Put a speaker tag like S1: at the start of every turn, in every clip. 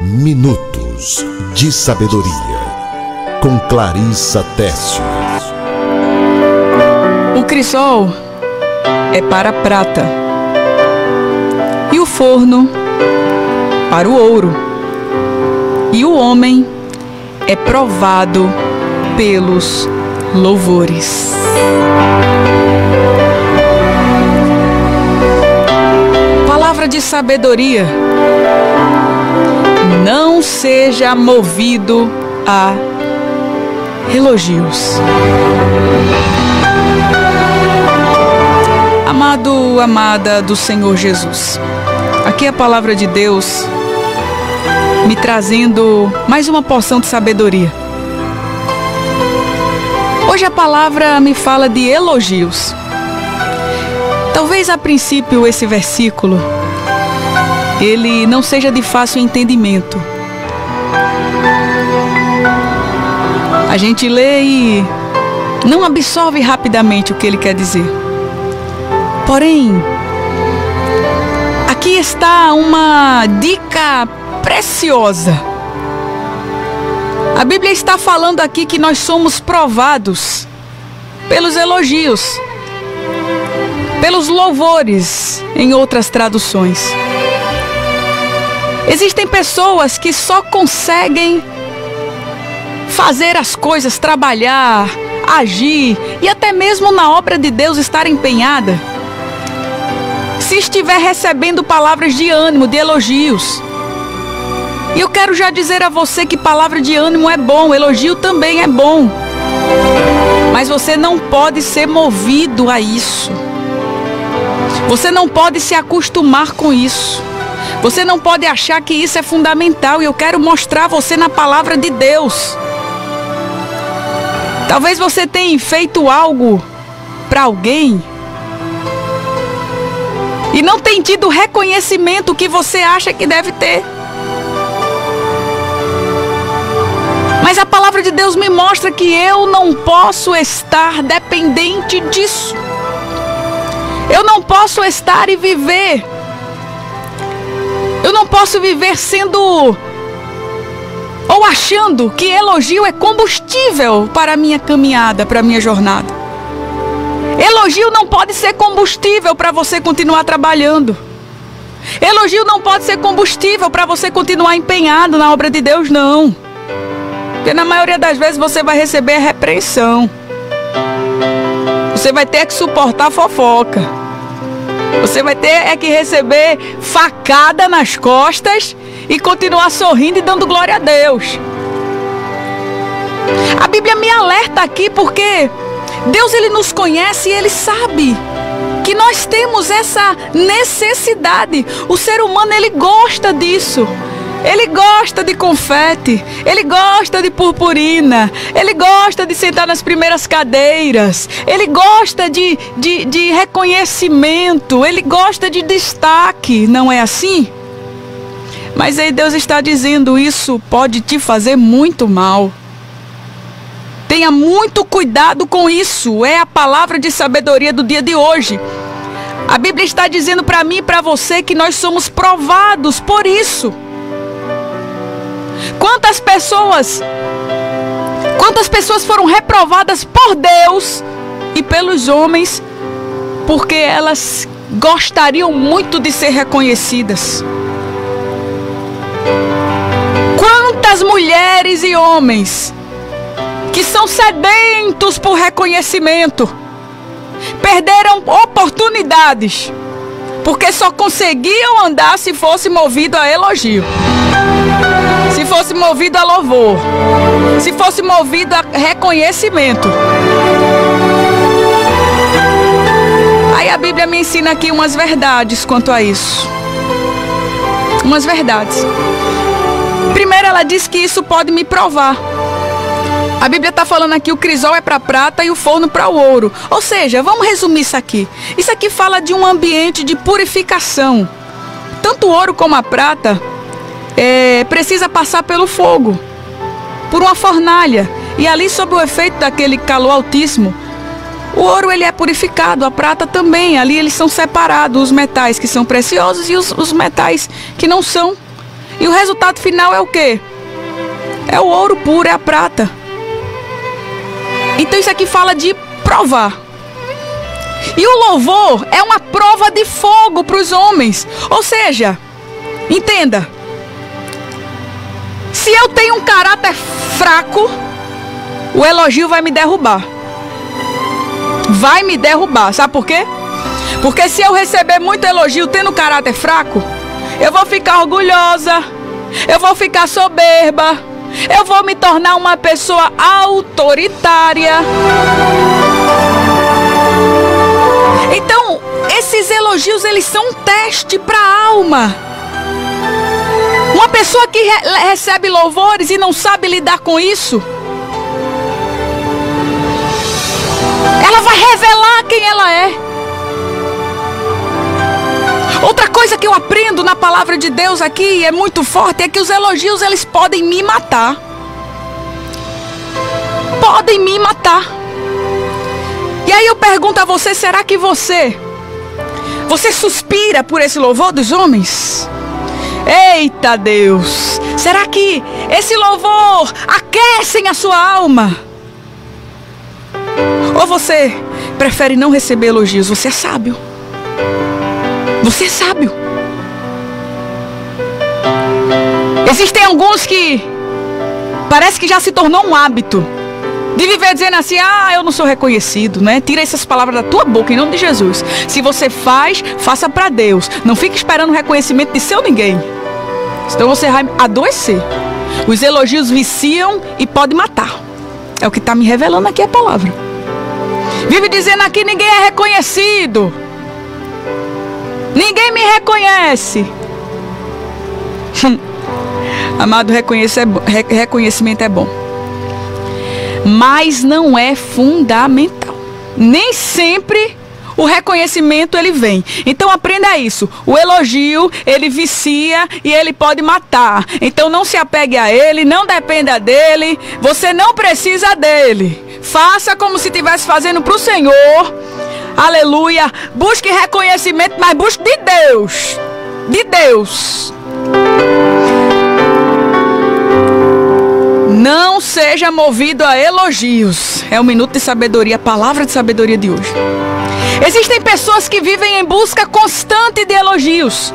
S1: Minutos de Sabedoria, com Clarissa Tessio.
S2: O crisol é para a prata e o forno para o ouro, e o homem é provado pelos louvores. Palavra de sabedoria: não seja movido a elogios. Amado, amada do Senhor Jesus, aqui é a palavra de Deus me trazendo mais uma porção de sabedoria. Hoje a palavra me fala de elogios. Talvez a princípio esse versículo ele não seja de fácil entendimento. A gente lê e não absorve rapidamente o que ele quer dizer. Porém, aqui está uma dica preciosa. A Bíblia está falando aqui que nós somos provados pelos elogios, pelos louvores, em outras traduções. Existem pessoas que só conseguem fazer as coisas, trabalhar, agir e até mesmo na obra de Deus estar empenhada se estiver recebendo palavras de ânimo, de elogios. E eu quero já dizer a você que palavra de ânimo é bom, elogio também é bom. Mas você não pode ser movido a isso. Você não pode se acostumar com isso. Você não pode achar que isso é fundamental. E eu quero mostrar a você na palavra de Deus. Talvez você tenha feito algo para alguém e não tenha tido o reconhecimento que você acha que deve ter. Mas a palavra de Deus me mostra que eu não posso estar dependente disso. Eu não posso estar e viver. Eu não posso viver sendo ou achando que elogio é combustível para a minha caminhada, para a minha jornada. Elogio não pode ser combustível para você continuar trabalhando. Elogio não pode ser combustível para você continuar empenhado na obra de Deus, não. Porque na maioria das vezes você vai receber a repreensão. Você vai ter que suportar a fofoca. Você vai ter que receber facada nas costas e continuar sorrindo e dando glória a Deus. A Bíblia me alerta aqui porque Deus ele nos conhece e Ele sabe que nós temos essa necessidade. O ser humano ele gosta disso. Ele gosta de confete, ele gosta de purpurina, ele gosta de sentar nas primeiras cadeiras, ele gosta de reconhecimento, ele gosta de destaque, não é assim? Mas aí Deus está dizendo, isso pode te fazer muito mal. Tenha muito cuidado com isso, é a palavra de sabedoria do dia de hoje. A Bíblia está dizendo para mim e para você que nós somos provados por isso. Quantas pessoas foram reprovadas por Deus e pelos homens porque elas gostariam muito de ser reconhecidas? Quantas mulheres e homens que são sedentos por reconhecimento perderam oportunidades porque só conseguiam andar se fosse movido a elogio, se fosse movido a louvor, se fosse movido a reconhecimento. Aí a Bíblia me ensina aqui umas verdades quanto a isso. Umas verdades. Primeiro, ela diz que isso pode me provar. A Bíblia está falando aqui, o crisol é para a prata e o forno para o ouro. Ou seja, vamos resumir isso aqui. Isso aqui fala de um ambiente de purificação. Tanto o ouro como a prata precisa passar pelo fogo, por uma fornalha. E ali, sob o efeito daquele calor altíssimo, o ouro ele é purificado, a prata também. Ali eles são separados, os metais que são preciosos e os metais que não são. E o resultado final é o quê? É o ouro puro, é a prata. Então isso aqui fala de provar. E o louvor é uma prova de fogo para os homens. Ou seja, entenda. Se eu tenho um caráter fraco, o elogio vai me derrubar. Vai me derrubar. Sabe por quê? Porque se eu receber muito elogio tendo caráter fraco, eu vou ficar orgulhosa, eu vou ficar soberba, eu vou me tornar uma pessoa autoritária. Então, esses elogios, eles são um teste para a alma. Uma pessoa que recebe louvores e não sabe lidar com isso, ela vai revelar quem ela é. Outra coisa que eu aprendo na palavra de Deus aqui, é muito forte, é que os elogios, eles podem me matar. Podem me matar. E aí eu pergunto a você, será que você suspira por esse louvor dos homens? Eita Deus! Será que esse louvor aquecem a sua alma? Ou você prefere não receber elogios? Você é sábio. Você é sábio. Existem alguns que parece que já se tornou um hábito de viver dizendo assim, eu não sou reconhecido, né? Tira essas palavras da tua boca, em nome de Jesus. Se você faz, faça para Deus. Não fique esperando o reconhecimento de seu ninguém. Senão você vai adoecer. Os elogios viciam e pode matar. É o que está me revelando aqui a palavra. Vive dizendo aqui, ninguém é reconhecido. Ninguém me reconhece. Amado, reconhecimento é bom. Mas não é fundamental. Nem sempre o reconhecimento ele vem. Então aprenda isso. O elogio, ele vicia e ele pode matar. Então não se apegue a ele, não dependa dele. Você não precisa dele. Faça como se estivesse fazendo para o Senhor. Aleluia. Busque reconhecimento, mas busque de Deus. De Deus. Não seja movido a elogios. É um minuto de sabedoria, a palavra de sabedoria de hoje. Existem pessoas que vivem em busca constante de elogios.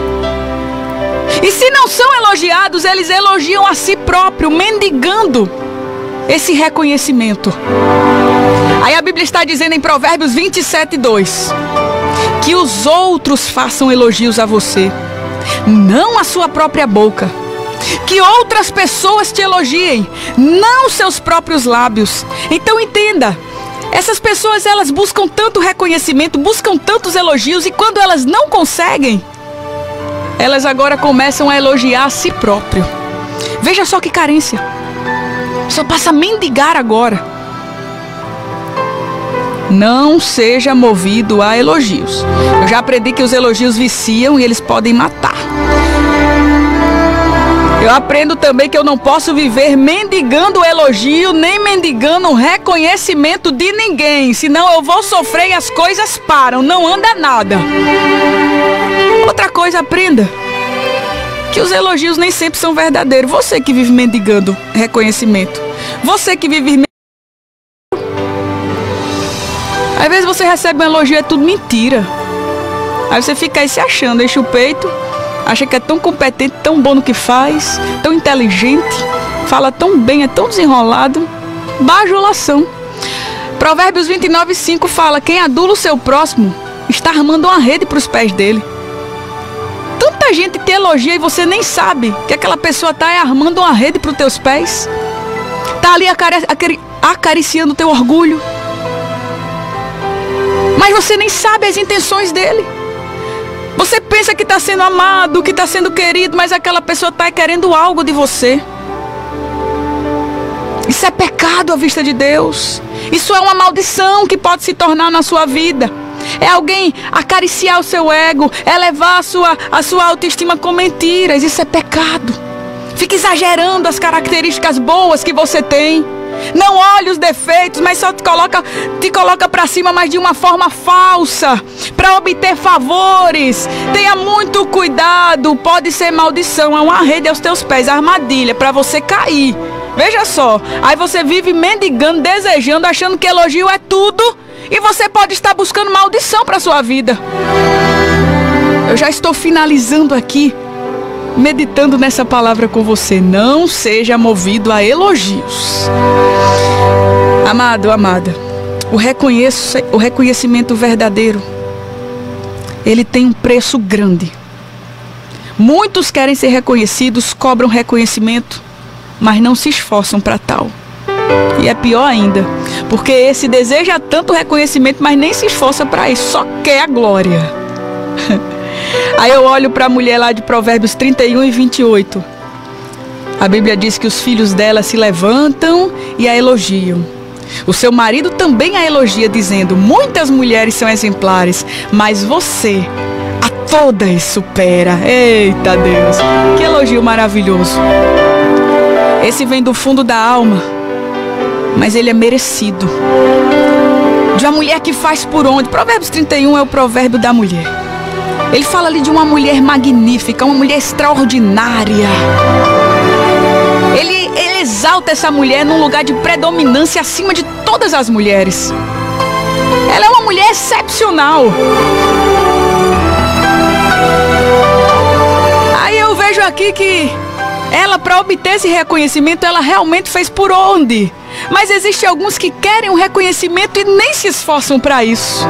S2: E se não são elogiados, eles elogiam a si próprio, mendigando esse reconhecimento. Aí a Bíblia está dizendo em Provérbios 27:2 que os outros façam elogios a você, não a sua própria boca. Que outras pessoas te elogiem, não seus próprios lábios. Então entenda, essas pessoas, elas buscam tanto reconhecimento, buscam tantos elogios, e quando elas não conseguem, elas agora começam a elogiar a si próprio. Veja só que carência. Só passa a mendigar agora. Não seja movido a elogios. Eu já aprendi que os elogios viciam e eles podem matar. Eu aprendo também que eu não posso viver mendigando elogio, nem mendigando o reconhecimento de ninguém. Senão eu vou sofrer e as coisas param, não anda nada. Outra coisa, aprenda que os elogios nem sempre são verdadeiros. Você que vive mendigando reconhecimento. Você que vive mendigando. Às vezes você recebe um elogio, é tudo mentira. Aí você fica aí se achando, enche o peito. Acha que é tão competente, tão bom no que faz, tão inteligente, fala tão bem, é tão desenrolado. Bajulação. Provérbios 29:5 fala: quem adula o seu próximo está armando uma rede para os pés dele. Tanta gente te elogia e você nem sabe que aquela pessoa está armando uma rede para os teus pés. Está ali acariciando o teu orgulho. Mas você nem sabe as intenções dele. Você pensa que está sendo amado, que está sendo querido, mas aquela pessoa está querendo algo de você. Isso é pecado à vista de Deus. Isso é uma maldição que pode se tornar na sua vida. É alguém acariciar o seu ego, elevar a sua autoestima com mentiras. Isso é pecado. Fica exagerando as características boas que você tem. Não olhe os defeitos, mas só te coloca para cima, mas de uma forma falsa, para obter favores. Tenha muito cuidado, pode ser maldição, é uma rede aos teus pés, armadilha para você cair. Veja só, aí você vive mendigando, desejando, achando que elogio é tudo, e você pode estar buscando maldição para sua vida. Eu já estou finalizando aqui, meditando nessa palavra com você. Não seja movido a elogios. Amado, amada, o reconhecimento verdadeiro, ele tem um preço grande. Muitos querem ser reconhecidos, cobram reconhecimento, mas não se esforçam para tal. E é pior ainda, porque esse deseja tanto reconhecimento, mas nem se esforça para isso, só quer a glória. Aí eu olho para a mulher lá de Provérbios 31 e 28. A Bíblia diz que os filhos dela se levantam e a elogiam. O seu marido também a elogia, dizendo: muitas mulheres são exemplares, mas você a todas supera. Eita Deus, que elogio maravilhoso. Esse vem do fundo da alma, mas ele é merecido. De uma mulher que faz por onde. Provérbios 31 é o provérbio da mulher. Ele fala ali de uma mulher magnífica, uma mulher extraordinária. Ele exalta essa mulher num lugar de predominância acima de todas as mulheres. Ela é uma mulher excepcional. Aí eu vejo aqui que ela, para obter esse reconhecimento, ela realmente fez por onde? Mas existem alguns que querem um reconhecimento e nem se esforçam para isso.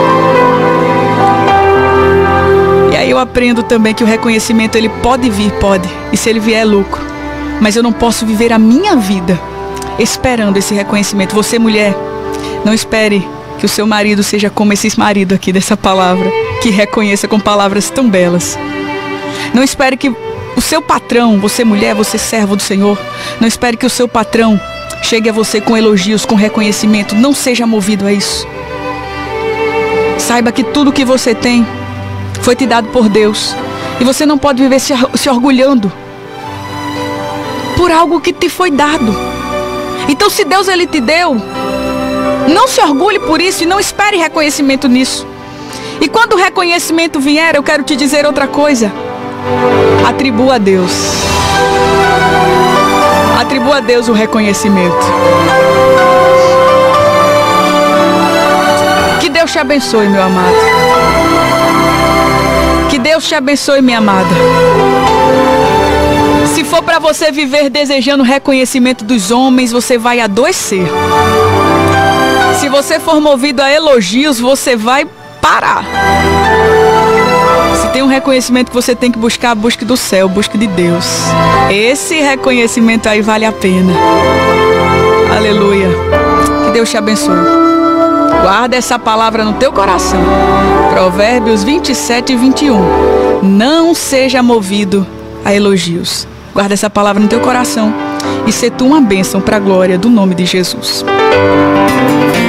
S2: E aí eu aprendo também que o reconhecimento, ele pode vir, pode. E se ele vier, é lucro. Mas eu não posso viver a minha vida esperando esse reconhecimento. Você, mulher, não espere que o seu marido seja como esse marido aqui dessa palavra, que reconheça com palavras tão belas. Não espere que o seu patrão, você mulher, você servo do Senhor, não espere que o seu patrão chegue a você com elogios, com reconhecimento. Não seja movido a isso. Saiba que tudo que você tem foi te dado por Deus. E você não pode viver se orgulhando por algo que te foi dado. Então, se Deus ele te deu, não se orgulhe por isso e não espere reconhecimento nisso. E quando o reconhecimento vier, eu quero te dizer outra coisa. Atribua a Deus. Atribua a Deus o reconhecimento. Que Deus te abençoe, meu amado. Que Deus te abençoe, minha amada. Se for para você viver desejando reconhecimento dos homens, você vai adoecer. Se você for movido a elogios, você vai parar. Se tem um reconhecimento que você tem que buscar, busque do céu, busque de Deus. Esse reconhecimento aí vale a pena. Aleluia. Que Deus te abençoe. Guarda essa palavra no teu coração. Provérbios 27 e 21. Não seja movido a elogios. Guarda essa palavra no teu coração e se tu uma bênção para a glória do nome de Jesus.